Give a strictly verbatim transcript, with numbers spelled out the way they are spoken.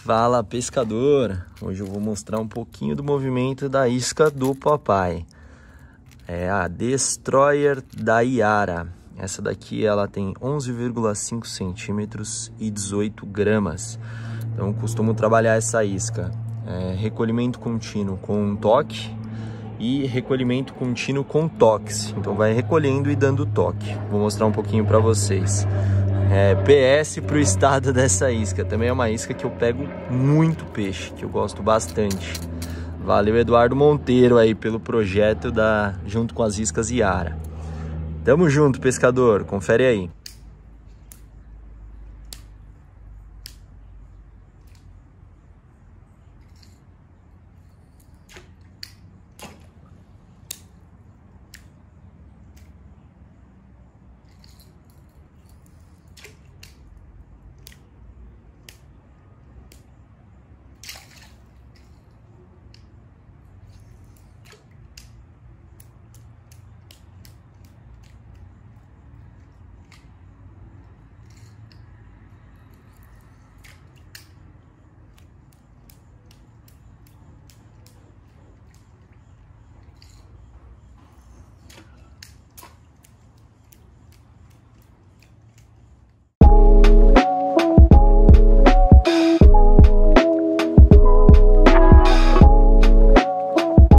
Fala, pescador! Hoje eu vou mostrar um pouquinho do movimento da isca do papai. É a Destroyer da Yara. Essa daqui ela tem onze vírgula cinco centímetros e dezoito gramas. Então eu costumo trabalhar essa isca. É, recolhimento contínuo com toque e recolhimento contínuo com toques. Então vai recolhendo e dando toque. Vou mostrar um pouquinho para vocês. É, P S pro estado dessa isca. Também é uma isca que eu pego muito peixe, que eu gosto bastante. Valeu, Eduardo Monteiro, aí pelo projeto da junto com as iscas Yara. Tamo junto, pescador. Confere aí.